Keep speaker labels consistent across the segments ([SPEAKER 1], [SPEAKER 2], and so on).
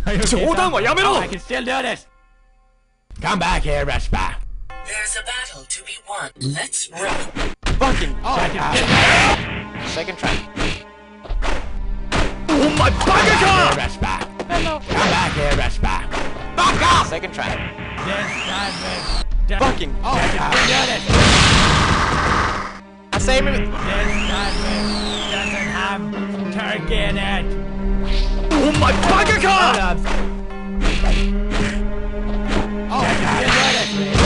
[SPEAKER 1] 冗談はやめろ
[SPEAKER 2] I can still do this.
[SPEAKER 1] Come back here, Vespa.
[SPEAKER 3] There's a battle to be won. Let's rock.
[SPEAKER 1] Fucking
[SPEAKER 2] I can still do this.
[SPEAKER 1] second try. Oh my bugger! Vespa.
[SPEAKER 2] Hello.
[SPEAKER 1] Come back here, Vespa. Fuck off! Second try.
[SPEAKER 2] This time is
[SPEAKER 1] Fucking
[SPEAKER 2] I can still do this.
[SPEAKER 1] I say me.
[SPEAKER 2] This time doesn't have turkey in it.
[SPEAKER 1] Oh my bugger!
[SPEAKER 2] Oh, I can still do this.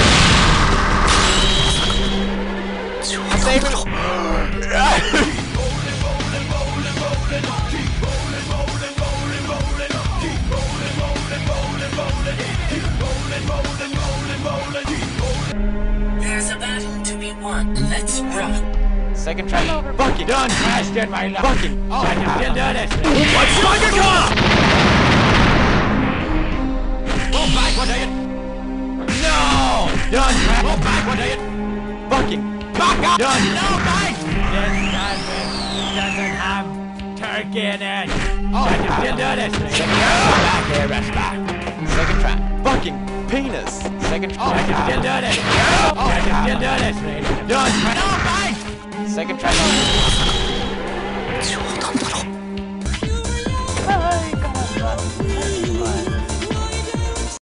[SPEAKER 1] I say me.
[SPEAKER 3] There's a battle to be won. Let's rock.
[SPEAKER 1] Second try. Fucking
[SPEAKER 2] Don't question my luck.
[SPEAKER 1] Fucking
[SPEAKER 2] Oh, I can still do this.
[SPEAKER 1] Oh my bugger!
[SPEAKER 2] Go backward, are you? No! Don't go backward, are you?
[SPEAKER 1] Fucking back up!
[SPEAKER 2] Don't no back! This time doesn't have turkey in it. Oh, I can still do this.
[SPEAKER 1] Back here, Vespa. Second try. Fucking penis. Second try.
[SPEAKER 2] Oh, I can still do this. Oh, I can still do this. Don't no back!